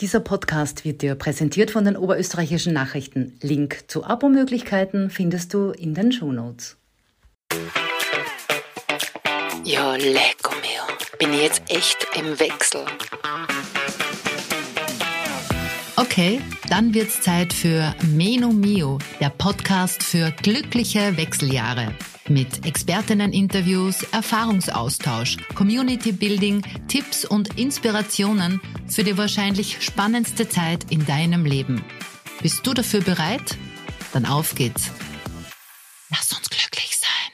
Dieser Podcast wird dir präsentiert von den Oberösterreichischen Nachrichten. Link zu Abo-Möglichkeiten findest du in den Shownotes. Ja, lecco mio. Bin ich jetzt echt im Wechsel. Okay, dann wird's Zeit für Meno Mio, der Podcast für glückliche Wechseljahre. Mit Expertinnen-Interviews, Erfahrungsaustausch, Community-Building, Tipps und Inspirationen für die wahrscheinlich spannendste Zeit in deinem Leben. Bist du dafür bereit? Dann auf geht's. Lass uns glücklich sein.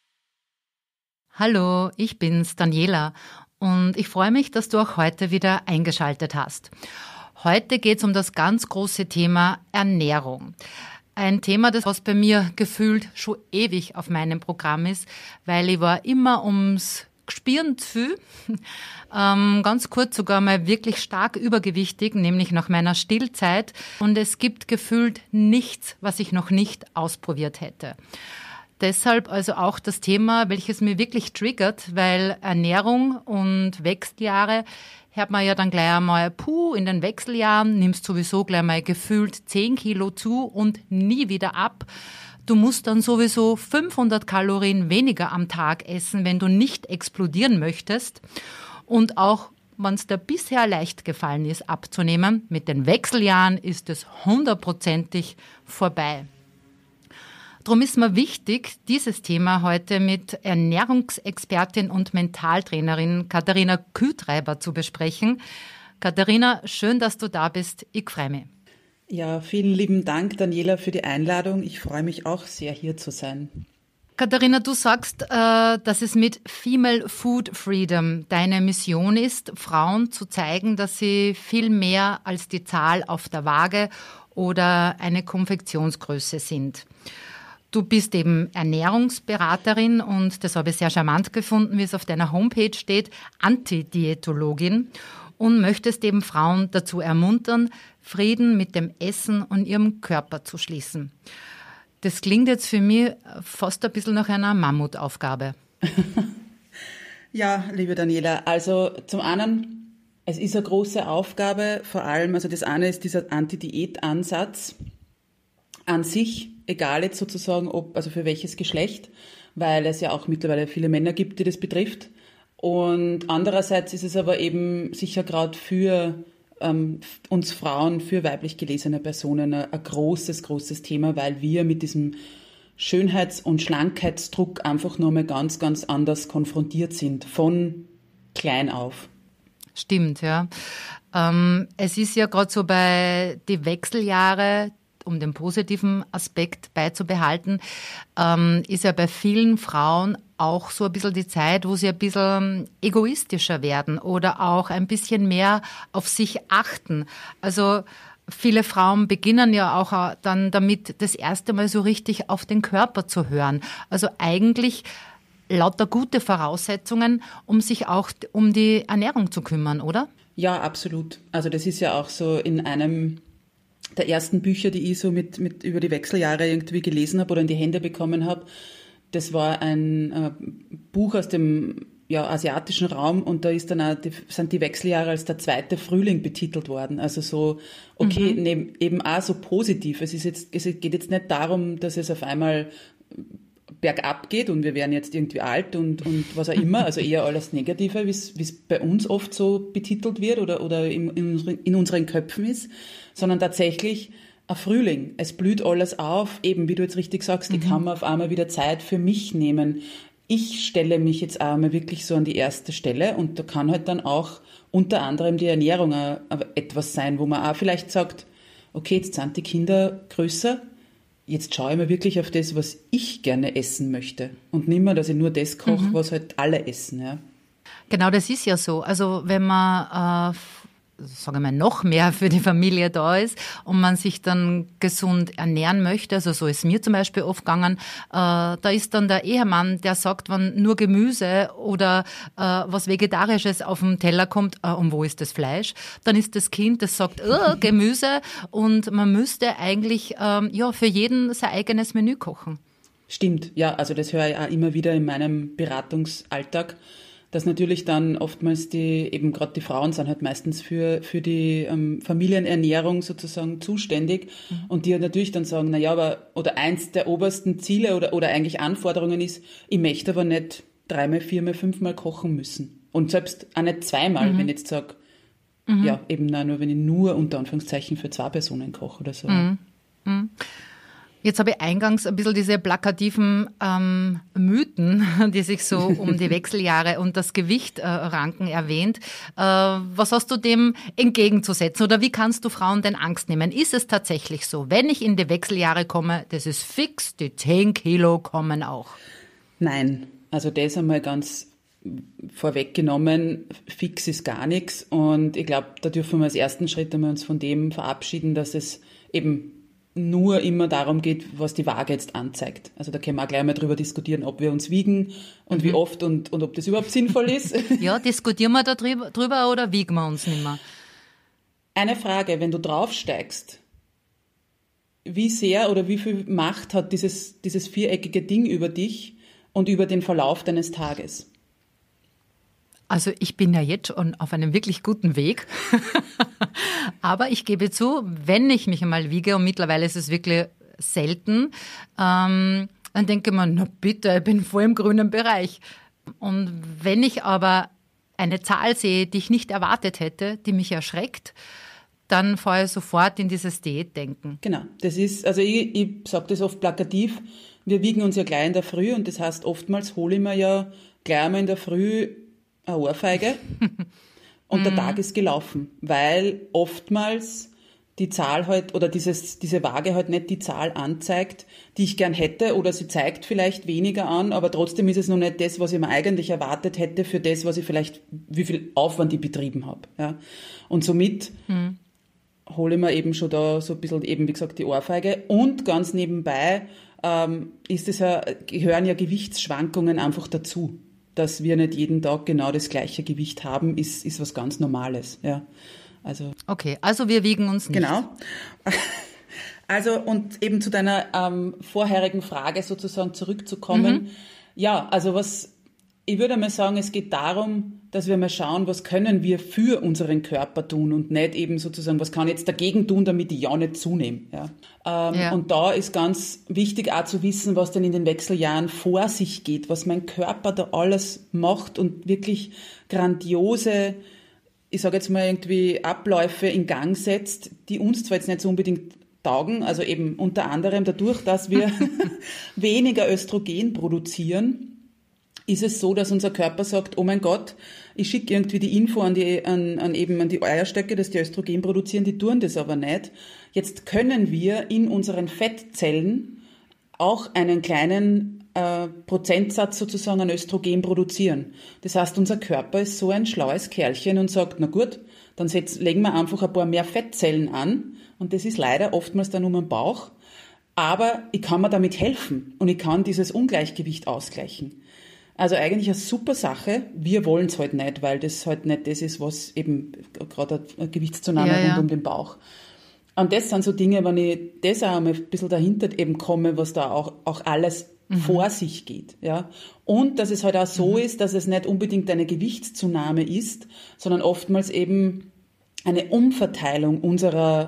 Hallo, ich bin's, Daniela, und ich freue mich, dass du auch heute wieder eingeschaltet hast. Heute geht's um das ganz große Thema Ernährung. Ein Thema, das was bei mir gefühlt schon ewig auf meinem Programm ist, weil ich war immer ums Gspieren zu viel. Ganz kurz sogar mal wirklich stark übergewichtig, nämlich nach meiner Stillzeit. Und es gibt gefühlt nichts, was ich noch nicht ausprobiert hätte. Deshalb also auch das Thema, welches mir wirklich triggert, weil Ernährung und Wechseljahre hört man ja dann gleich einmal, in den Wechseljahren nimmst sowieso gleich mal gefühlt 10 Kilo zu und nie wieder ab. Du musst dann sowieso 500 Kalorien weniger am Tag essen, wenn du nicht explodieren möchtest. Und auch wenn es dir bisher leicht gefallen ist, abzunehmen, mit den Wechseljahren ist es 100%ig vorbei. Darum ist mir wichtig, dieses Thema heute mit Ernährungsexpertin und Mentaltrainerin Katharina Kühtreiber zu besprechen. Katharina, schön, dass du da bist. Ich freue mich. Ja, vielen lieben Dank, Daniela, für die Einladung. Ich freue mich auch sehr, hier zu sein. Katharina, du sagst, dass es mit Female Food Freedom deine Mission ist, Frauen zu zeigen, dass sie viel mehr als die Zahl auf der Waage oder eine Konfektionsgröße sind. Du bist eben Ernährungsberaterin und das habe ich sehr charmant gefunden, wie es auf deiner Homepage steht, Antidiätologin, und möchtest eben Frauen dazu ermuntern, Frieden mit dem Essen und ihrem Körper zu schließen. Das klingt jetzt für mich fast ein bisschen nach einer Mammutaufgabe. Ja, liebe Daniela, also zum einen, es ist eine große Aufgabe, vor allem, also das eine ist dieser Anti-Diät-Ansatz an sich, egal jetzt sozusagen, also für welches Geschlecht, weil es ja auch mittlerweile viele Männer gibt, die das betrifft. Und andererseits ist es aber eben sicher gerade für uns Frauen, für weiblich gelesene Personen ein großes Thema, weil wir mit diesem Schönheits- und Schlankheitsdruck einfach nochmal ganz, ganz anders konfrontiert sind, von klein auf. Stimmt, ja. Es ist ja gerade so bei die Wechseljahre, um den positiven Aspekt beizubehalten, ist ja bei vielen Frauen auch so ein bisschen die Zeit, wo sie ein bisschen egoistischer werden oder auch ein bisschen mehr auf sich achten. Also viele Frauen beginnen ja auch dann damit, das erste Mal so richtig auf den Körper zu hören. Also eigentlich lauter gute Voraussetzungen, um sich auch um die Ernährung zu kümmern, oder? Ja, absolut. Also das ist ja auch so in einem der ersten Bücher, die ich so mit über die Wechseljahre irgendwie gelesen habe oder in die Hände bekommen habe. Das war ein Buch aus dem asiatischen Raum und da ist dann auch sind die Wechseljahre als der zweite Frühling betitelt worden. Also so, okay, eben auch so positiv. Es geht jetzt nicht darum, dass es auf einmal bergab geht und wir werden jetzt irgendwie alt und was auch immer, also eher alles Negative, wie es bei uns oft so betitelt wird oder in unseren Köpfen ist, sondern tatsächlich ein Frühling. Es blüht alles auf, eben wie du jetzt richtig sagst, ich kann mir auf einmal wieder Zeit für mich nehmen. Ich stelle mich jetzt auch mal wirklich so an die erste Stelle und da kann halt dann auch unter anderem die Ernährung auch etwas sein, wo man auch vielleicht sagt, okay, jetzt sind die Kinder größer, jetzt schaue ich mir wirklich auf das, was ich gerne essen möchte und nicht mehr, dass ich nur das koche, was halt alle essen. Ja. Genau, das ist ja so. Also wenn man sagen wir mal, noch mehr für die Familie da ist und man sich dann gesund ernähren möchte, also so ist mir zum Beispiel oft gegangen, da ist dann der Ehemann, der sagt, wenn nur Gemüse oder was Vegetarisches auf dem Teller kommt, und wo ist das Fleisch? Dann ist das Kind, das sagt, Gemüse, und man müsste eigentlich für jeden sein eigenes Menü kochen. Stimmt, ja, also das höre ich auch immer wieder in meinem Beratungsalltag, dass natürlich dann oftmals eben gerade die Frauen sind halt meistens für die Familienernährung sozusagen zuständig und die halt natürlich dann sagen, oder eins der obersten Ziele oder eigentlich Anforderungen ist, ich möchte aber nicht 3-mal, 4-mal, 5-mal kochen müssen. Und selbst auch nicht 2-mal, wenn ich jetzt sage, eben nur, wenn ich nur unter Anführungszeichen für 2 Personen koche oder so. Jetzt habe ich eingangs ein bisschen diese plakativen Mythen, die sich so um die Wechseljahre und das Gewicht ranken, erwähnt. Was hast du dem entgegenzusetzen oder wie kannst du Frauen denn Angst nehmen? Ist es tatsächlich so, wenn ich in die Wechseljahre komme, das ist fix, die 10 Kilo kommen auch? Nein, also das einmal ganz vorweggenommen, fix ist gar nichts und ich glaube, da dürfen wir als ersten Schritt einmal uns von dem verabschieden, dass es eben nur immer darum geht, was die Waage jetzt anzeigt. Also da können wir auch gleich mal drüber diskutieren, ob wir uns wiegen und wie oft und ob das überhaupt sinnvoll ist. Ja, diskutieren wir da drüber oder wiegen wir uns nicht mehr? Eine Frage, wenn du draufsteigst, wie sehr oder wie viel Macht hat dieses viereckige Ding über dich und über den Verlauf deines Tages? Also ich bin ja jetzt schon auf einem wirklich guten Weg. Aber ich gebe zu, wenn ich mich einmal wiege, und mittlerweile ist es wirklich selten, dann denke man, na bitte, ich bin voll im grünen Bereich. Und wenn ich aber eine Zahl sehe, die ich nicht erwartet hätte, die mich erschreckt, dann fahre ich sofort in dieses Diätdenken. Genau, das ist, also ich sage das oft plakativ, wir wiegen uns ja gleich in der Früh und das heißt, oftmals hole ich mir ja gleich einmal in der Früh eine Ohrfeige und der Tag ist gelaufen, weil oftmals die Zahl halt oder diese Waage halt nicht die Zahl anzeigt, die ich gern hätte oder sie zeigt vielleicht weniger an, aber trotzdem ist es noch nicht das, was ich mir eigentlich erwartet hätte für das, was ich vielleicht, wie viel Aufwand ich betrieben habe. Ja. Und somit hole ich mir eben schon da so ein bisschen eben, wie gesagt, die Ohrfeige und ganz nebenbei gehören ja Gewichtsschwankungen einfach dazu. Dass wir nicht jeden Tag genau das gleiche Gewicht haben, ist was ganz Normales. Ja. Also, okay, also wir wiegen uns nicht. Genau. Also und eben zu deiner vorherigen Frage sozusagen zurückzukommen. Ja, also ich würde mal sagen, es geht darum, dass wir mal schauen, was können wir für unseren Körper tun und nicht eben sozusagen, was kann ich jetzt dagegen tun, damit ich ja nicht zunehme. Ja. Und da ist ganz wichtig auch zu wissen, was denn in den Wechseljahren vor sich geht, was mein Körper da alles macht und wirklich grandiose, ich sage jetzt mal irgendwie Abläufe in Gang setzt, die uns zwar jetzt nicht so unbedingt taugen, also eben unter anderem dadurch, dass wir weniger Östrogen produzieren, ist es so, dass unser Körper sagt, oh mein Gott, ich schicke irgendwie die Info an die Eierstöcke, dass die Östrogen produzieren, die tun das aber nicht. Jetzt können wir in unseren Fettzellen auch einen kleinen Prozentsatz sozusagen an Östrogen produzieren. Das heißt, unser Körper ist so ein schlaues Kerlchen und sagt, na gut, dann legen wir einfach ein paar mehr Fettzellen an und das ist leider oftmals dann um den Bauch, aber ich kann mir damit helfen und ich kann dieses Ungleichgewicht ausgleichen. Also eigentlich eine super Sache. Wir wollen es halt nicht, weil das halt nicht das ist, was eben gerade eine Gewichtszunahme rund um den Bauch. Und das sind so Dinge, wenn ich das auch mal ein bisschen dahinter eben komme, was da auch alles vor sich geht. Ja. Und dass es halt auch so ist, dass es nicht unbedingt eine Gewichtszunahme ist, sondern oftmals eben eine Umverteilung unserer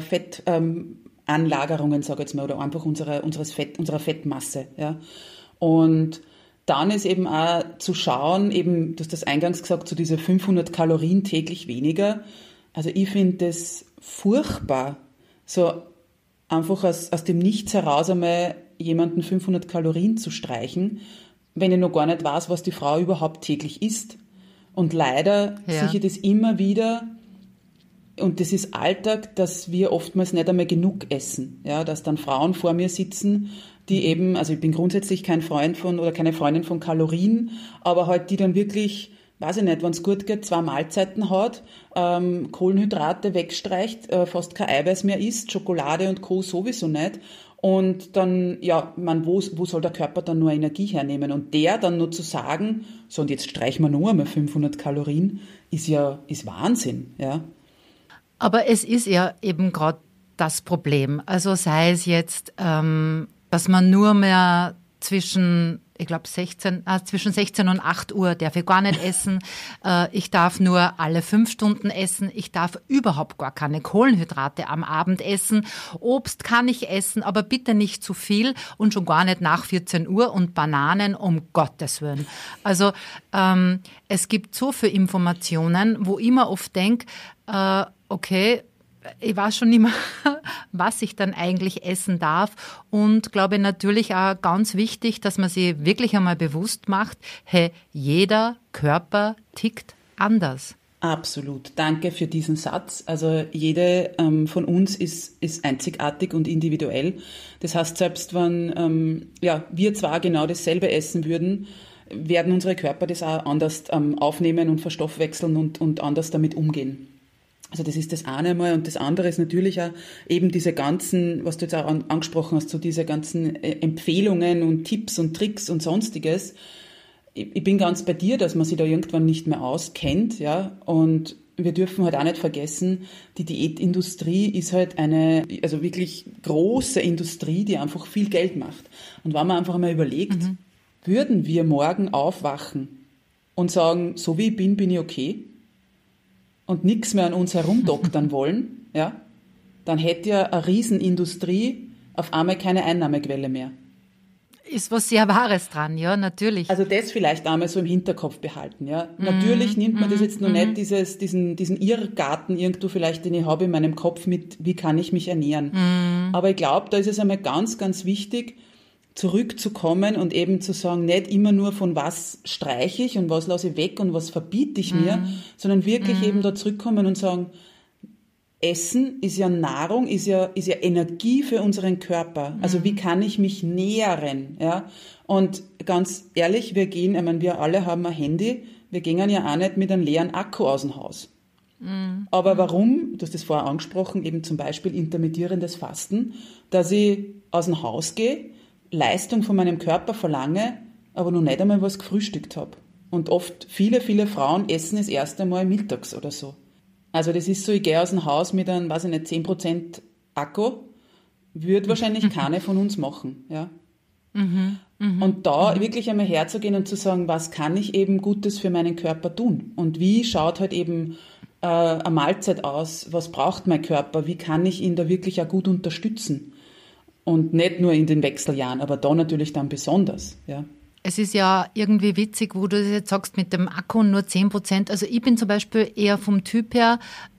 Fettanlagerungen, sage ich jetzt mal, oder einfach unserer Fettmasse. Ja. Und dann ist eben auch zu schauen, eben, du hast das eingangs gesagt, so diese 500 Kalorien täglich weniger. Also ich finde das furchtbar, so einfach aus dem Nichts heraus einmal jemanden 500 Kalorien zu streichen, wenn ich noch gar nicht weiß, was die Frau überhaupt täglich isst. Und leider sehe ich das immer wieder, und das ist Alltag, dass wir oftmals nicht einmal genug essen. Ja, dass dann Frauen vor mir sitzen, die eben, also ich bin grundsätzlich kein Freund von oder keine Freundin von Kalorien, aber halt die dann wirklich, weiß ich nicht, wenn es gut geht, 2 Mahlzeiten hat, Kohlenhydrate wegstreicht, fast kein Eiweiß mehr isst, Schokolade und Co. sowieso nicht. Und dann, ja, wo soll der Körper dann nur Energie hernehmen? Und der dann nur zu sagen, so und jetzt streichen wir nur einmal 500 Kalorien, ist Wahnsinn, ja. Aber es ist ja eben gerade das Problem. Also sei es jetzt, dass man nur mehr zwischen ich glaube zwischen 16 und 8 Uhr darf ich gar nicht essen. Ich darf nur alle 5 Stunden essen. Ich darf überhaupt gar keine Kohlenhydrate am Abend essen. Obst kann ich essen, aber bitte nicht zu viel und schon gar nicht nach 14 Uhr und Bananen, um Gottes Willen. Also es gibt so viele Informationen, wo ich mir oft denke, okay, ich weiß schon nicht mehr, was ich dann eigentlich essen darf und glaube natürlich auch ganz wichtig, dass man sich wirklich einmal bewusst macht, hey, jeder Körper tickt anders. Absolut. Danke für diesen Satz. Also jede von uns ist einzigartig und individuell. Das heißt, selbst wenn wir zwar genau dasselbe essen würden, werden unsere Körper das auch anders aufnehmen und verstoffwechseln und anders damit umgehen. Also das ist das eine mal. Und das andere ist natürlich auch eben diese ganzen, was du jetzt auch angesprochen hast, so diese ganzen Empfehlungen und Tipps und Tricks und Sonstiges. Ich bin ganz bei dir, dass man sich da irgendwann nicht mehr auskennt, ja. Und wir dürfen halt auch nicht vergessen, die Diätindustrie ist halt eine, also wirklich große Industrie, die einfach viel Geld macht. Und wenn man einfach mal überlegt, würden wir morgen aufwachen und sagen, so wie ich bin ich okay, und nichts mehr an uns herumdoktern wollen, ja, dann hätte ja eine Riesenindustrie auf einmal keine Einnahmequelle mehr. Ist was sehr Wahres dran, ja, natürlich. Also das vielleicht einmal so im Hinterkopf behalten, ja. Natürlich nimmt man das jetzt noch nicht diesen Irrgarten irgendwo vielleicht, den ich habe in meinem Kopf mit, wie kann ich mich ernähren. Aber ich glaube, da ist es einmal ganz, ganz wichtig, zurückzukommen und eben zu sagen, nicht immer nur von was streiche ich und was lasse ich weg und was verbiete ich mir, sondern wirklich eben da zurückkommen und sagen, Essen ist ja Nahrung, ist ja Energie für unseren Körper. Also wie kann ich mich nähren? Ja? Und ganz ehrlich, wir alle haben ein Handy, wir gehen ja auch nicht mit einem leeren Akku aus dem Haus. Aber warum, du hast das vorher angesprochen, eben zum Beispiel intermittierendes Fasten, dass ich aus dem Haus gehe, Leistung von meinem Körper verlange, aber noch nicht einmal was gefrühstückt habe. Und oft, viele Frauen essen das erste Mal mittags oder so. Also das ist so, ich gehe aus dem Haus mit einem, 10% Akku, würde wahrscheinlich keine von uns machen. Ja. Und da wirklich einmal herzugehen und zu sagen, was kann ich eben Gutes für meinen Körper tun? Und wie schaut halt eben eine Mahlzeit aus? Was braucht mein Körper? Wie kann ich ihn da wirklich auch gut unterstützen? Und nicht nur in den Wechseljahren, aber da natürlich dann besonders, ja. Es ist ja irgendwie witzig, wo du das jetzt sagst, mit dem Akku nur 10%. Also ich bin zum Beispiel eher vom Typ her,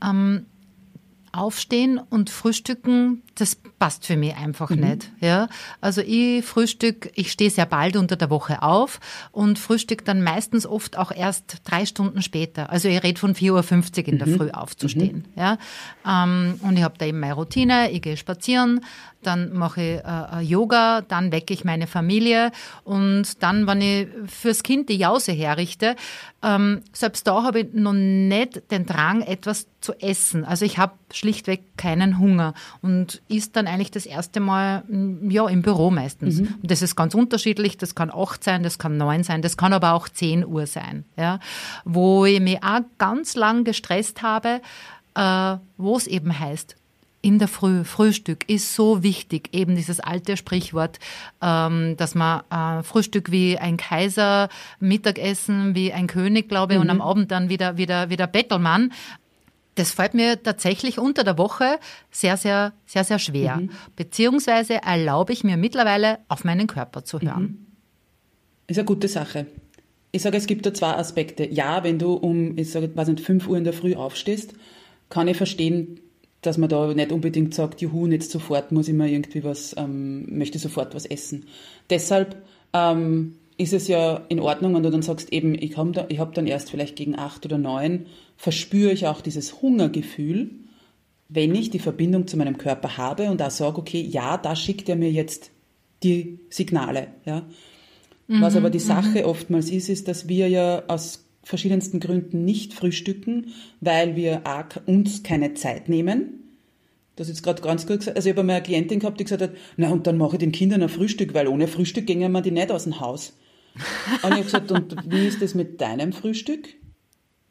aufstehen und frühstücken, das passt für mich einfach nicht. Ja? Also ich stehe sehr bald unter der Woche auf und frühstück dann meistens oft auch erst 3 Stunden später. Also ich rede von 4:50 Uhr in der Früh aufzustehen. Ja? Und ich habe da eben meine Routine, ich gehe spazieren, dann mache ich Yoga, dann wecke ich meine Familie und dann, wenn ich fürs Kind die Jause herrichte, selbst da habe ich noch nicht den Drang, etwas zu essen. Also ich habe schlichtweg keinen Hunger und isst dann eigentlich das erste Mal im Büro meistens. Und das ist ganz unterschiedlich, das kann 8 sein, das kann 9 sein, das kann aber auch 10 Uhr sein. Ja? Wo ich mich auch ganz lang gestresst habe, wo es eben heißt, in der Früh, Frühstück ist so wichtig, eben dieses alte Sprichwort, dass man Frühstück wie ein Kaiser, Mittagessen wie ein König, glaube ich, und am Abend dann wieder Bettelmann. Das fällt mir tatsächlich unter der Woche sehr, sehr, sehr, sehr schwer. Beziehungsweise erlaube ich mir mittlerweile, auf meinen Körper zu hören. Ist eine gute Sache. Ich sage, es gibt da 2 Aspekte. Ja, wenn du um, 5 Uhr in der Früh aufstehst, kann ich verstehen, dass man da nicht unbedingt sagt, juhu, jetzt sofort muss ich mir irgendwie möchte sofort was essen. Deshalb ist es ja in Ordnung, wenn du dann sagst, eben, ich hab dann erst vielleicht gegen 8 oder 9, verspüre ich auch dieses Hungergefühl, wenn ich die Verbindung zu meinem Körper habe und da sage, okay, ja, da schickt er mir jetzt die Signale. Ja. Was aber die Sache oftmals ist, dass wir ja aus verschiedensten Gründen nicht frühstücken, weil wir uns keine Zeit nehmen. Das ist jetzt gerade ganz gut gesagt. Also ich habe einmal eine Klientin gehabt, die gesagt hat, na und dann mache ich den Kindern ein Frühstück, weil ohne Frühstück gingen wir die nicht aus dem Haus. Und ich habe gesagt, und wie ist das mit deinem Frühstück?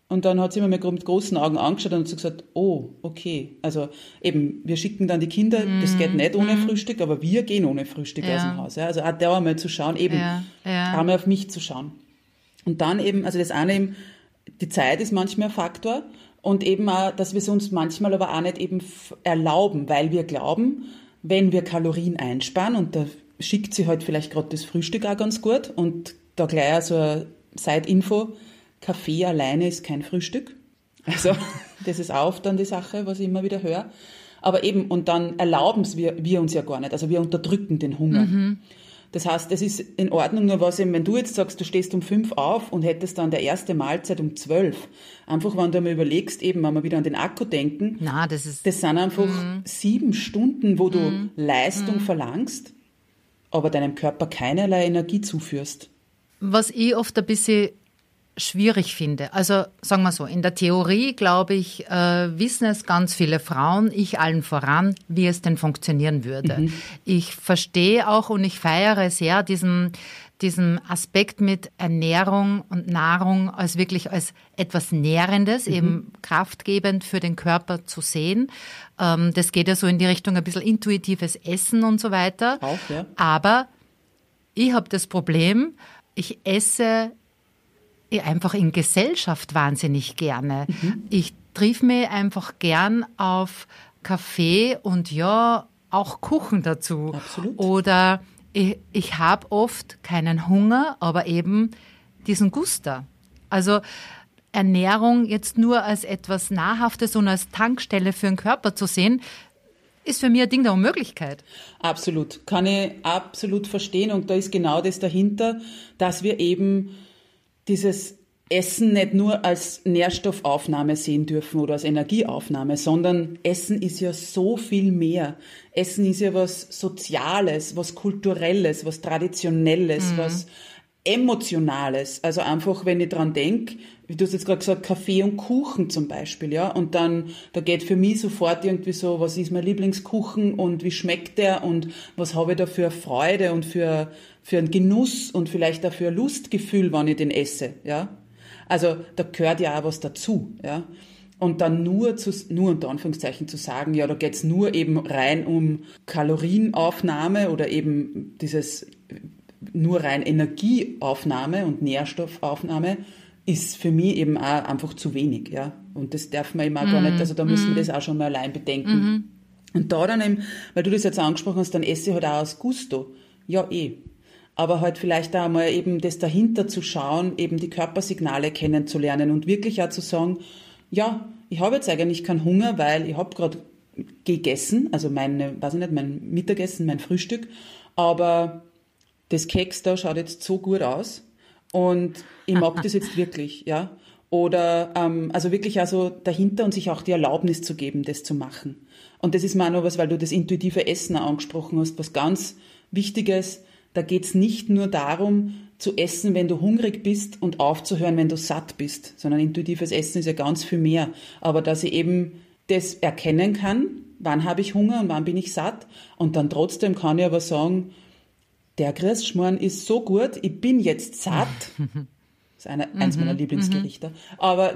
Und dann hat sie mir mit großen Augen angeschaut und hat so gesagt, oh, okay. Also eben, wir schicken dann die Kinder, das geht nicht ohne Frühstück, aber wir gehen ohne Frühstück aus dem Haus. Ja. Also auch da einmal zu schauen, eben einmal auf mich zu schauen. Und dann eben, also das eine eben, die Zeit ist manchmal ein Faktor und eben auch, dass wir es uns manchmal aber auch nicht eben erlauben, weil wir glauben, wenn wir Kalorien einsparen, und da schickt sie halt vielleicht gerade das Frühstück auch ganz gut, und da gleich so eine Side-Info, Kaffee alleine ist kein Frühstück. Also das ist auch dann die Sache, was ich immer wieder höre. Aber eben, und dann erlauben wir uns ja gar nicht. Also wir unterdrücken den Hunger. Das heißt, es ist in Ordnung, nur was eben, wenn du jetzt sagst, du stehst um 5 auf und hättest dann der erste Mahlzeit um 12. Einfach, wenn du mal überlegst, eben, wenn wir wieder an den Akku denken, das sind einfach 7 Stunden, wo du Leistung verlangst, aber deinem Körper keinerlei Energie zuführst. Was ich oft ein bisschen schwierig finde. Also sagen wir so, in der Theorie, glaube ich, wissen es ganz viele Frauen, ich allen voran, wie es denn funktionieren würde. Ich verstehe auch und ich feiere sehr diesen Aspekt mit Ernährung und Nahrung als wirklich als etwas Nährendes, eben kraftgebend für den Körper zu sehen. Das geht ja so in die Richtung ein bisschen intuitives Essen und so weiter. Auch, ja. Aber ich habe das Problem, ich esse einfach in Gesellschaft wahnsinnig gerne. Ich triff mich einfach gern auf Kaffee und ja, auch Kuchen dazu. Absolut. Oder ich habe oft keinen Hunger, aber eben diesen Guster. Also Ernährung jetzt nur als etwas Nahrhaftes und als Tankstelle für den Körper zu sehen, ist für mich ein Ding der Unmöglichkeit. Absolut. Kann ich absolut verstehen. Und da ist genau das dahinter, dass wir eben dieses Essen nicht nur als Nährstoffaufnahme sehen dürfen oder als Energieaufnahme, sondern Essen ist ja so viel mehr. Essen ist ja was Soziales, was Kulturelles, was Traditionelles, was Emotionales. Also einfach, wenn ich dran denke, wie du hast jetzt gerade gesagt, Kaffee und Kuchen zum Beispiel, ja, und dann, da geht für mich sofort irgendwie so, was ist mein Lieblingskuchen und wie schmeckt der und was habe ich da für Freude und für einen Genuss und vielleicht auch für ein Lustgefühl, wenn ich den esse, ja. Also da gehört ja auch was dazu, ja. Und dann nur unter Anführungszeichen zu sagen, ja, da geht's nur eben rein um Kalorienaufnahme oder eben dieses nur rein Energieaufnahme und Nährstoffaufnahme, ist für mich eben auch einfach zu wenig, ja. Und das darf man eben auch gar nicht, also da müssen wir das auch schon mal allein bedenken. Und da dann eben, weil du das jetzt angesprochen hast, dann esse ich halt auch aus Gusto. Ja, aber halt vielleicht auch mal eben das dahinter zu schauen, eben die Körpersignale kennenzulernen und wirklich auch zu sagen, ja, ich habe jetzt eigentlich keinen Hunger, weil ich habe gerade gegessen, also mein Mittagessen, mein Frühstück, aber das Keks da schaut jetzt so gut aus und ich mag das jetzt wirklich, ja. Oder also wirklich also dahinter und sich auch die Erlaubnis zu geben, das zu machen. Und das ist mir auch noch was, weil du das intuitive Essen auch angesprochen hast, was ganz Wichtiges. Da geht's nicht nur darum, zu essen, wenn du hungrig bist und aufzuhören, wenn du satt bist, sondern intuitives Essen ist ja ganz viel mehr. Aber dass ich eben das erkennen kann, wann habe ich Hunger und wann bin ich satt, und dann trotzdem kann ich aber sagen, der Grießschmarrn ist so gut, ich bin jetzt satt. Das ist eins meiner Lieblingsgerichte. Aber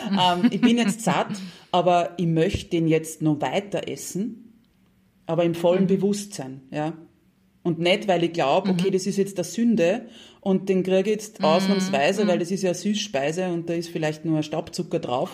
ich bin jetzt satt, aber ich möchte den jetzt noch weiter essen, aber im vollen Bewusstsein, ja. Und nicht, weil ich glaube, okay, das ist jetzt der Sünde und den kriege ich jetzt ausnahmsweise, weil das ist ja eine Süßspeise und da ist vielleicht nur ein Staubzucker drauf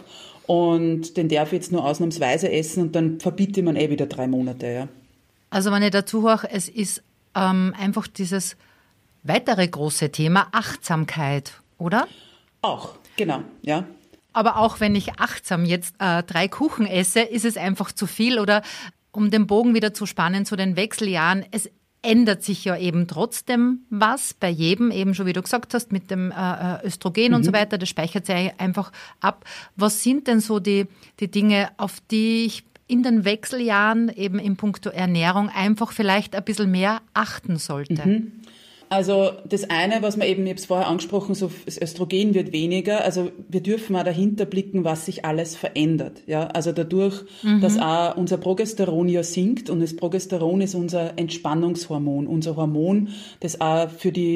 und den darf ich jetzt nur ausnahmsweise essen und dann verbiete ich mir wieder 3 Monate, ja. Also wenn ich dazu höre, es ist einfach dieses weitere große Thema Achtsamkeit, oder? Auch, genau, ja. Aber auch wenn ich achtsam jetzt 3 Kuchen esse, ist es einfach zu viel, oder um den Bogen wieder zu spannen zu den Wechseljahren, es ändert sich ja eben trotzdem was bei jedem, eben schon wie du gesagt hast, mit dem Östrogen und so weiter, das speichert sich einfach ab. Was sind denn so die Dinge, auf die ich in den Wechseljahren eben in puncto Ernährung einfach vielleicht ein bisschen mehr achten sollte? Also das eine, was man eben, ich habe es vorher angesprochen, so das Östrogen wird weniger. Also wir dürfen auch dahinter blicken, was sich alles verändert. Ja, also dadurch, dass auch unser Progesteron ja sinkt, und das Progesteron ist unser Entspannungshormon, unser Hormon, das auch für die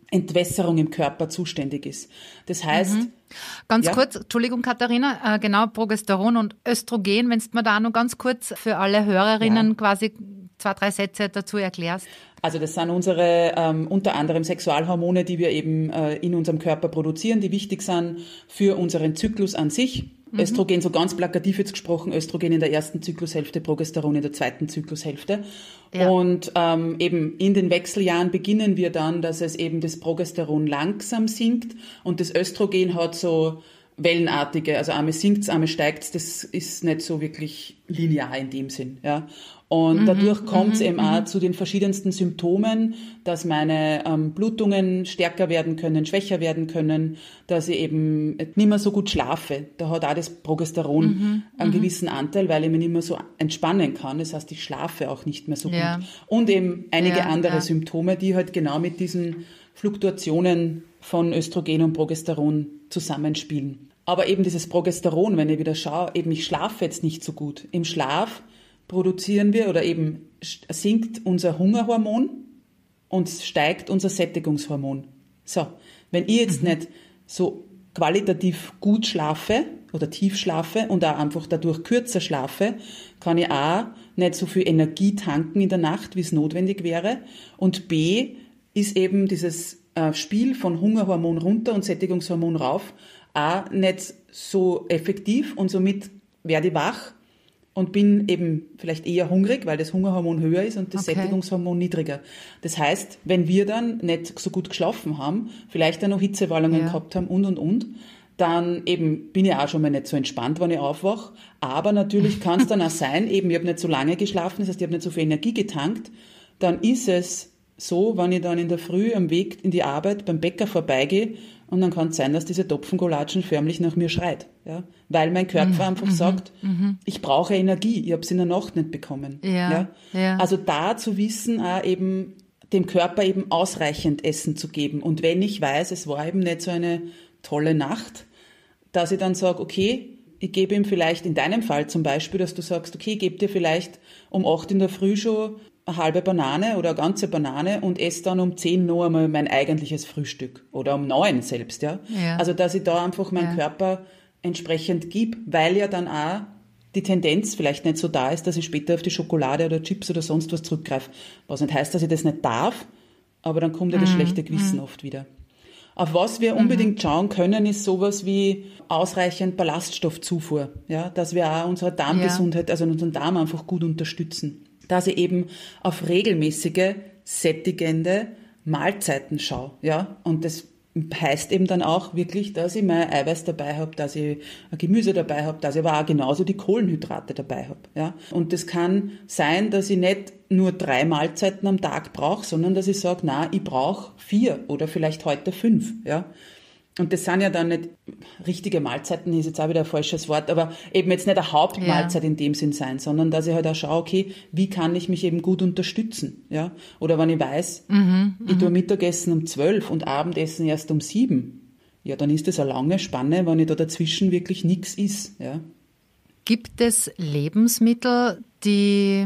Entwässerung im Körper zuständig ist. Das heißt... Ganz kurz, Entschuldigung Katharina, genau, Progesteron und Östrogen, wenn du mir da noch ganz kurz für alle Hörerinnen quasi 2, 3 Sätze dazu erklärst. Also das sind unsere unter anderem Sexualhormone, die wir eben in unserem Körper produzieren, die wichtig sind für unseren Zyklus an sich. Östrogen, so ganz plakativ jetzt gesprochen, Östrogen in der ersten Zyklushälfte, Progesteron in der zweiten Zyklushälfte. Ja. Und eben in den Wechseljahren beginnen wir dann, dass es eben das Progesteron langsam sinkt und das Östrogen hat so wellenartige, also einmal sinkt's, einmal steigt's, das ist nicht so wirklich linear in dem Sinn, ja. Und dadurch kommt es eben auch zu den verschiedensten Symptomen, dass meine Blutungen stärker werden können, schwächer werden können, dass ich eben nicht mehr so gut schlafe. Da hat auch das Progesteron einen gewissen Anteil, weil ich mich nicht mehr so entspannen kann. Das heißt, ich schlafe auch nicht mehr so gut. Und eben einige andere Symptome, die halt genau mit diesen Fluktuationen von Östrogen und Progesteron zusammenspielen. Aber eben dieses Progesteron, wenn ich wieder schaue, eben ich schlafe jetzt nicht so gut. Im Schlaf produzieren wir oder eben sinkt unser Hungerhormon und steigt unser Sättigungshormon. So, wenn ich jetzt nicht so qualitativ gut schlafe oder tief schlafe und auch einfach dadurch kürzer schlafe, kann ich A, nicht so viel Energie tanken in der Nacht, wie es notwendig wäre, und B, ist eben dieses Spiel von Hungerhormon runter und Sättigungshormon rauf auch nicht so effektiv und somit werde ich wach und bin eben vielleicht eher hungrig, weil das Hungerhormon höher ist und das Sättigungshormon niedriger. Das heißt, wenn wir dann nicht so gut geschlafen haben, vielleicht auch noch Hitzewallungen gehabt haben und, dann eben bin ich auch schon mal nicht so entspannt, wenn ich aufwache. Aber natürlich kann es dann auch sein, eben ich habe nicht so lange geschlafen, das heißt, ich habe nicht so viel Energie getankt. Dann ist es so, wenn ich dann in der Früh am Weg in die Arbeit beim Bäcker vorbeigehe und dann kann es sein, dass diese Topfengolatschen förmlich nach mir schreit. Ja? Weil mein Körper einfach sagt, ich brauche Energie, ich habe es in der Nacht nicht bekommen. Ja? Also da zu wissen, auch eben dem Körper eben ausreichend Essen zu geben. Und wenn ich weiß, es war eben nicht so eine tolle Nacht, dass ich dann sage, okay, ich gebe ihm vielleicht in deinem Fall zum Beispiel, dass du sagst, okay, ich gebe dir vielleicht um 8 in der Früh schon eine halbe Banane oder eine ganze Banane und esse dann um 10 noch einmal mein eigentliches Frühstück oder um 9 selbst, ja. Also, dass ich da einfach meinen Körper entsprechend gebe, weil ja dann auch die Tendenz vielleicht nicht so da ist, dass ich später auf die Schokolade oder Chips oder sonst was zurückgreife. Was nicht heißt, dass ich das nicht darf, aber dann kommt ja das schlechte Gewissen oft wieder. Auf was wir unbedingt schauen können, ist sowas wie ausreichend Ballaststoffzufuhr, ja, dass wir auch unsere Darmgesundheit, also unseren Darm einfach gut unterstützen. Dass ich eben auf regelmäßige, sättigende Mahlzeiten schaue, ja, und das heißt eben dann auch wirklich, dass ich mein Eiweiß dabei habe, dass ich ein Gemüse dabei habe, dass ich aber auch genauso die Kohlenhydrate dabei habe, ja. Und das kann sein, dass ich nicht nur 3 Mahlzeiten am Tag brauche, sondern dass ich sage, na, ich brauche 4 oder vielleicht heute 5, ja. Und das sind ja dann nicht richtige Mahlzeiten, ist jetzt auch wieder ein falsches Wort, aber eben jetzt nicht eine Hauptmahlzeit in dem Sinn sein, sondern dass ich halt auch schaue, okay, wie kann ich mich eben gut unterstützen, ja? Oder wenn ich weiß, ich tue Mittagessen um 12 und Abendessen erst um 7, ja, dann ist das eine lange Spanne, wenn ich da dazwischen wirklich nichts isst, ja. Gibt es Lebensmittel, die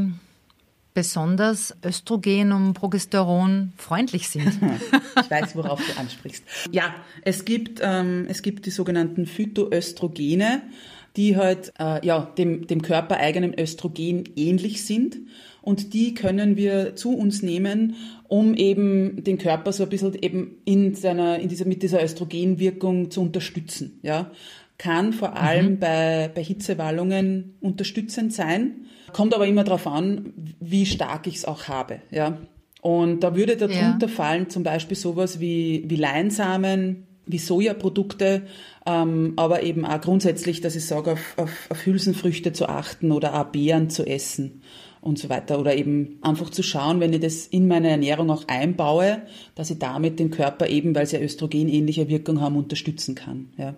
besonders Östrogen und Progesteron freundlich sind? Ich weiß, worauf du ansprichst. Ja, es gibt die sogenannten Phytoöstrogene, die halt dem körpereigenen Östrogen ähnlich sind. Und die können wir zu uns nehmen, um eben den Körper so ein bisschen eben mit dieser Östrogenwirkung zu unterstützen. Ja, kann vor allem bei Hitzewallungen unterstützend sein. Kommt aber immer darauf an, wie stark ich es auch habe, ja. Und da würde darunter fallen zum Beispiel sowas wie Leinsamen, wie Sojaprodukte, aber eben auch grundsätzlich, dass ich sage, auf Hülsenfrüchte zu achten oder auch Beeren zu essen und so weiter. Oder eben einfach zu schauen, wenn ich das in meine Ernährung auch einbaue, dass ich damit den Körper eben, weil sie ja östrogenähnliche Wirkung haben, unterstützen kann, ja.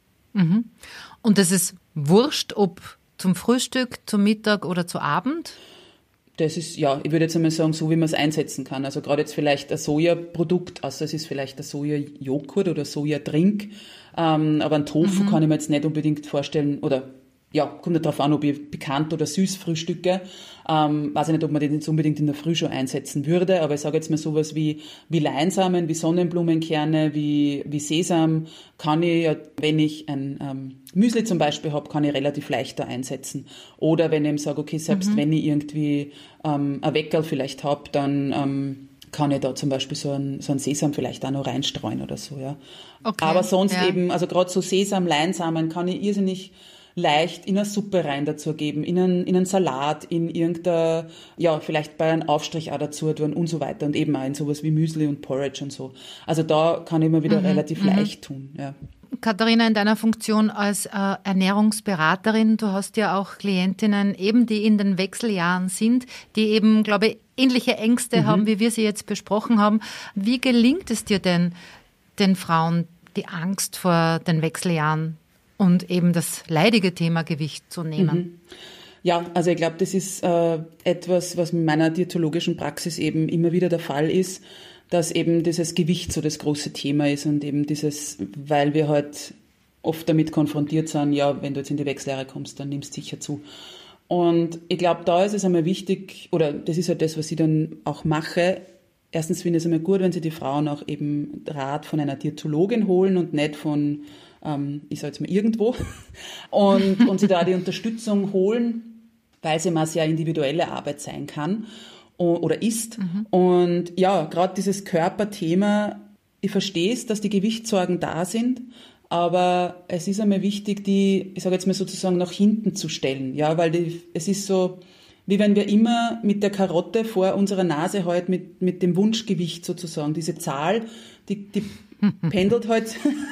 Und das ist wurscht, ob zum Frühstück, zum Mittag oder zu Abend? Das ist, ja, ich würde jetzt einmal sagen, so wie man es einsetzen kann. Also gerade jetzt vielleicht ein Sojaprodukt, also es ist vielleicht ein Sojajoghurt oder Sojadrink, aber ein Tofu kann ich mir jetzt nicht unbedingt vorstellen, oder kommt nicht darauf an, ob ich pikant oder süß frühstücke. Weiß ich nicht, ob man den jetzt unbedingt in der Früh schon einsetzen würde, aber ich sage jetzt mal sowas wie Leinsamen, wie Sonnenblumenkerne, wie Sesam kann ich, ja, wenn ich ein Müsli zum Beispiel habe, kann ich relativ leicht da einsetzen. Oder wenn ich eben sage, okay, selbst wenn ich irgendwie ein Weckerl vielleicht habe, dann kann ich da zum Beispiel so ein Sesam vielleicht auch noch reinstreuen oder so, ja. Okay, aber sonst eben, also gerade so Sesam, Leinsamen kann ich irrsinnig leicht in eine Suppe rein dazu geben, in einen Salat, in irgendein, vielleicht bei einem Aufstrich auch dazu tun und so weiter und eben auch in sowas wie Müsli und Porridge und so. Also da kann ich mir wieder relativ leicht tun, ja. Katharina, in deiner Funktion als Ernährungsberaterin, du hast ja auch Klientinnen eben, die in den Wechseljahren sind, die eben, glaube ich, ähnliche Ängste haben, wie wir sie jetzt besprochen haben. Wie gelingt es dir denn, den Frauen die Angst vor den Wechseljahren und eben das leidige Thema Gewicht zu nehmen? Ja, also ich glaube, das ist etwas, was in meiner diätologischen Praxis eben immer wieder der Fall ist, dass eben dieses Gewicht so das große Thema ist und eben dieses, weil wir halt oft damit konfrontiert sind, ja, wenn du jetzt in die Wechseljahre kommst, dann nimmst du sicher zu. Und ich glaube, da ist es einmal wichtig, oder das ist halt das, was ich dann auch mache. Erstens finde ich es einmal gut, wenn sich die Frauen auch eben Rat von einer Diätologin holen und nicht von, ich sage jetzt mal irgendwo, und sie da die Unterstützung holen, weil es immer sehr individuelle Arbeit sein kann oder ist. Und ja, gerade dieses Körperthema, ich verstehe es, dass die Gewichtssorgen da sind, aber es ist einmal wichtig, die, ich sage jetzt mal sozusagen, nach hinten zu stellen, ja, weil es ist so, wie wenn wir immer mit der Karotte vor unserer Nase halt mit dem Wunschgewicht sozusagen, diese Zahl, die pendelt halt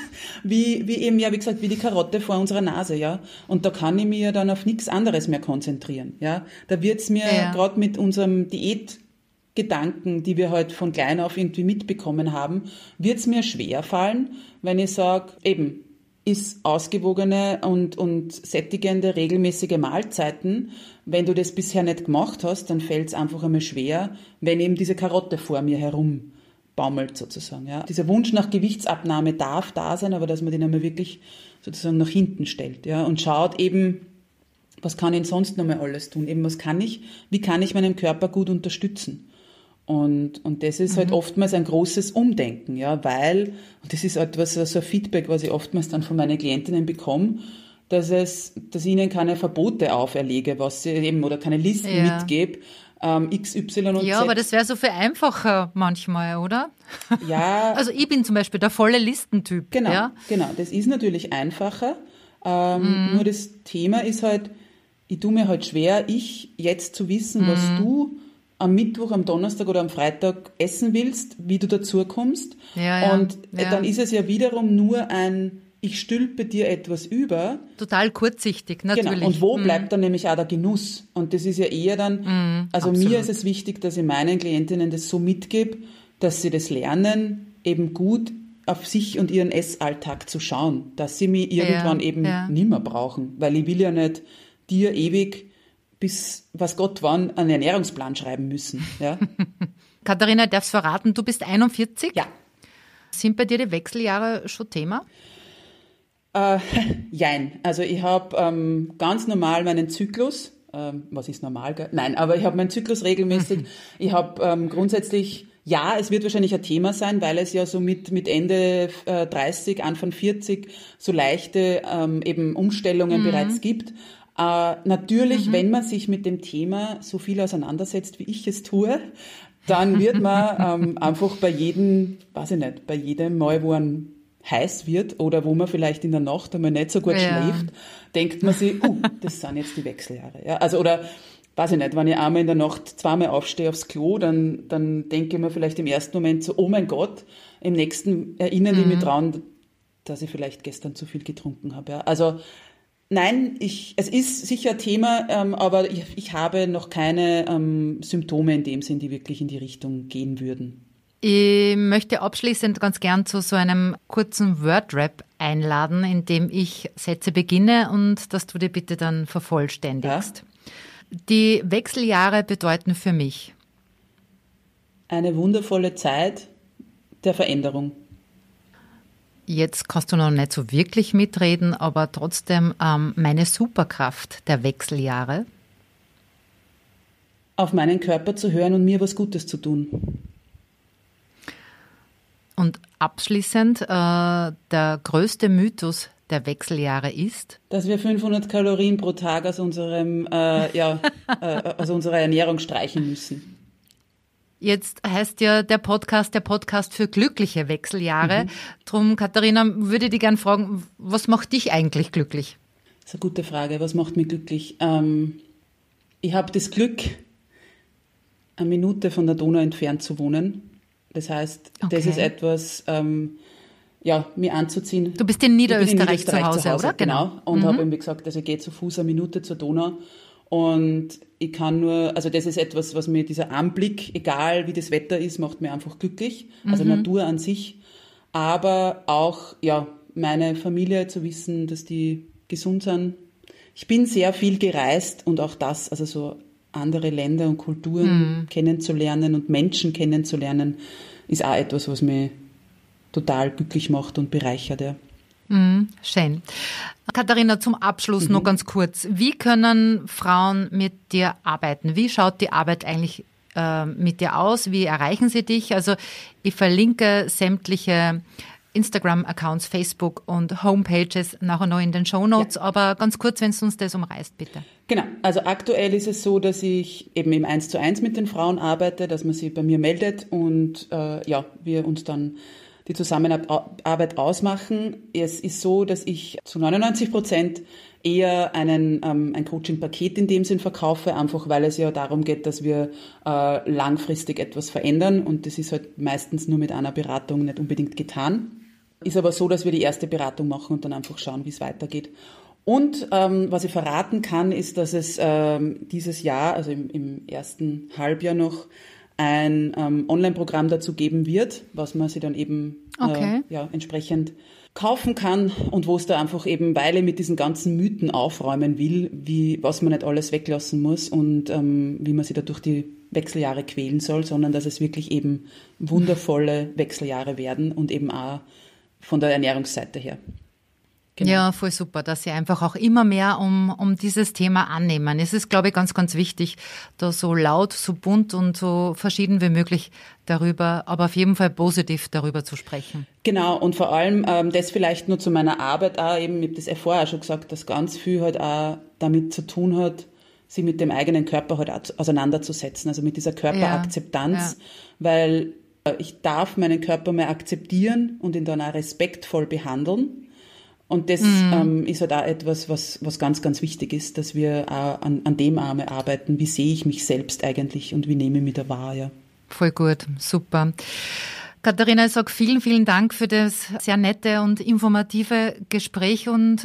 wie eben, ja, wie gesagt, wie die Karotte vor unserer Nase, ja. Und da kann ich mir dann auf nichts anderes mehr konzentrieren, ja. Da wird's mir gerade mit unserem Diätgedanken, die wir halt von klein auf irgendwie mitbekommen haben, wird's mir schwer fallen, wenn ich sage, eben, ist ausgewogene und sättigende, regelmäßige Mahlzeiten. Wenn du das bisher nicht gemacht hast, dann fällt's einfach einmal schwer, wenn eben diese Karotte vor mir herumbaumelt sozusagen. Ja. Dieser Wunsch nach Gewichtsabnahme darf da sein, aber dass man den einmal wirklich sozusagen nach hinten stellt, ja, und schaut eben, was kann ich denn sonst noch mal alles tun? Eben, wie kann ich meinen Körper gut unterstützen? Und das ist halt oftmals ein großes Umdenken, ja, weil, und das ist etwas, so ein Feedback, was ich oftmals dann von meinen Klientinnen bekomme, dass ich ihnen keine Verbote auferlege, was sie eben, oder keine Listen mitgebe, X, Y und Z. Ja, aber das wäre so viel einfacher manchmal, oder? Ja. Also ich bin zum Beispiel der volle Listentyp. Genau, ja? Genau. Das ist natürlich einfacher. Nur das Thema ist halt, ich tue mir halt schwer, jetzt zu wissen, was du am Mittwoch, am Donnerstag oder am Freitag essen willst, wie du dazu kommst. Und dann ist es ja wiederum nur ich stülpe dir etwas über. Total kurzsichtig, natürlich. Genau. Und wo bleibt dann nämlich auch der Genuss? Und das ist ja eher dann, also absolut. Mir ist es wichtig, dass ich meinen Klientinnen das so mitgebe, dass sie das lernen, eben gut auf sich und ihren Essalltag zu schauen, dass sie mich irgendwann nimmer brauchen, weil ich will ja nicht dir ewig bis, was Gott wann, einen Ernährungsplan schreiben müssen. Ja? Katharina, ich darf es verraten, du bist 41? Ja. Sind bei dir die Wechseljahre schon Thema? Jein. Also ich habe ganz normal meinen Zyklus. Was ist normal? Nein, aber ich habe meinen Zyklus regelmäßig. Ich habe grundsätzlich, ja, es wird wahrscheinlich ein Thema sein, weil es ja so mit Ende 30, Anfang 40 so leichte eben Umstellungen bereits gibt. Natürlich, wenn man sich mit dem Thema so viel auseinandersetzt, wie ich es tue, dann wird man einfach bei jedem Mal, wo ein heiß wird oder wo man vielleicht in der Nacht einmal nicht so gut schläft, denkt man sich, das sind jetzt die Wechseljahre. Ja? Also, oder, weiß ich nicht, wenn ich einmal in der Nacht zweimal aufstehe aufs Klo, dann denke ich mir vielleicht im ersten Moment so, oh mein Gott, im nächsten erinnere ich mich dran, dass ich vielleicht gestern zu viel getrunken habe. Ja? Also, nein, es ist sicher ein Thema, aber ich habe noch keine Symptome in dem Sinn, die wirklich in die Richtung gehen würden. Ich möchte abschließend ganz gern zu so einem kurzen Word-Rap einladen, in dem ich Sätze beginne und dass du die bitte dann vervollständigst. Ja? Die Wechseljahre bedeuten für mich eine wundervolle Zeit der Veränderung. Jetzt kannst du noch nicht so wirklich mitreden, aber trotzdem meine Superkraft der Wechseljahre. Auf meinen Körper zu hören und mir was Gutes zu tun. Und abschließend, der größte Mythos der Wechseljahre ist? Dass wir 500 Kalorien pro Tag aus aus unserer Ernährung streichen müssen. Jetzt heißt ja der Podcast für glückliche Wechseljahre. Drum, Katharina, würde ich dich gerne fragen, was macht dich eigentlich glücklich? Das ist eine gute Frage. Was macht mich glücklich? Ich habe das Glück, 1 Minute von der Donau entfernt zu wohnen. Das heißt, Das ist etwas, mir anzuziehen. Du bist in Niederösterreich zu Hause, oder? Genau. Und habe eben gesagt, ich gehe zu Fuß 1 Minute zur Donau. Und ich kann nur, also das ist etwas, was mir, dieser Anblick, egal wie das Wetter ist, macht mir einfach glücklich. Also Natur an sich. Aber auch, meine Familie zu wissen, dass die gesund sind. Ich bin sehr viel gereist und auch das, also so andere Länder und Kulturen kennenzulernen und Menschen kennenzulernen, ist auch etwas, was mich total glücklich macht und bereichert. Ja. Schön. Katharina, zum Abschluss noch ganz kurz. Wie können Frauen mit dir arbeiten? Wie schaut die Arbeit eigentlich mit dir aus? Wie erreichen sie dich? Also ich verlinke sämtliche Instagram-Accounts, Facebook und Homepages nachher noch in den Shownotes, aber ganz kurz, wenn du uns das umreißt, bitte. Genau, also aktuell ist es so, dass ich eben im 1:1 mit den Frauen arbeite, dass man sie bei mir meldet und wir uns dann die Zusammenarbeit ausmachen. Es ist so, dass ich zu 99% eher ein Coaching-Paket in dem Sinn verkaufe, einfach weil es ja darum geht, dass wir langfristig etwas verändern und das ist halt meistens nur mit einer Beratung nicht unbedingt getan. Ist aber so, dass wir die erste Beratung machen und dann einfach schauen, wie es weitergeht. Und was ich verraten kann, ist, dass es dieses Jahr, also im ersten Halbjahr noch, ein Online-Programm dazu geben wird, was man sich dann eben entsprechend kaufen kann und wo es da einfach eben, weil ich mit diesen ganzen Mythen aufräumen will, was man nicht alles weglassen muss und wie man sich da durch die Wechseljahre quälen soll, sondern dass es wirklich eben wundervolle Wechseljahre werden und eben auch von der Ernährungsseite her. Genau. Ja, voll super, dass Sie einfach auch immer mehr um dieses Thema annehmen. Es ist, glaube ich, ganz, ganz wichtig, da so laut, so bunt und so verschieden wie möglich darüber, aber auf jeden Fall positiv darüber zu sprechen. Genau, und vor allem das vielleicht nur zu meiner Arbeit auch eben, ich habe das vorher auch schon gesagt, dass ganz viel halt auch damit zu tun hat, sich mit dem eigenen Körper halt auch auseinanderzusetzen, also mit dieser Körperakzeptanz, weil ich darf meinen Körper mehr akzeptieren und ihn dann auch respektvoll behandeln. Und das ist halt auch etwas, was ganz, ganz wichtig ist, dass wir auch an dem Arme arbeiten. Wie sehe ich mich selbst eigentlich und wie nehme ich mich da wahr? Ja. Voll gut, super. Katharina, ich sage vielen, vielen Dank für das sehr nette und informative Gespräch und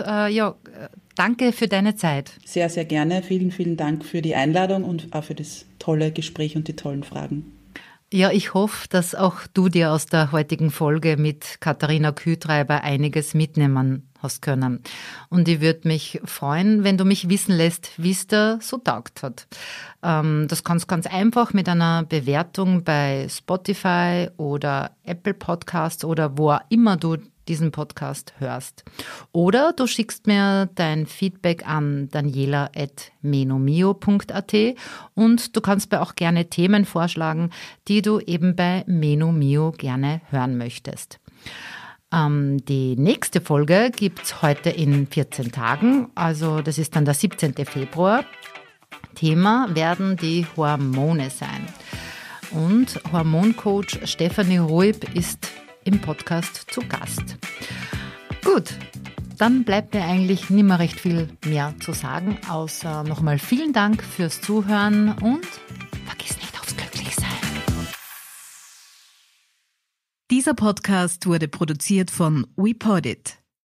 danke für deine Zeit. Sehr, sehr gerne. Vielen, vielen Dank für die Einladung und auch für das tolle Gespräch und die tollen Fragen. Ja, ich hoffe, dass auch du dir aus der heutigen Folge mit Katharina Kühtreiber einiges mitnehmen hast können. Und ich würde mich freuen, wenn du mich wissen lässt, wie es dir so taugt hat. Das kannst du ganz einfach mit einer Bewertung bei Spotify oder Apple Podcasts oder wo auch immer du diesen Podcast hörst. Oder du schickst mir dein Feedback an daniela@menomio.at und du kannst mir auch gerne Themen vorschlagen, die du eben bei Menomio gerne hören möchtest. Die nächste Folge gibt's heute in 14 Tagen, also das ist dann der 17. Februar. Thema werden die Hormone sein. Und Hormoncoach Stefanie Ruib ist im Podcast zu Gast. Gut, dann bleibt mir eigentlich nicht mehr recht viel mehr zu sagen, außer nochmal vielen Dank fürs Zuhören und vergiss nicht aufs Glücklichsein. Dieser Podcast wurde produziert von WePodit.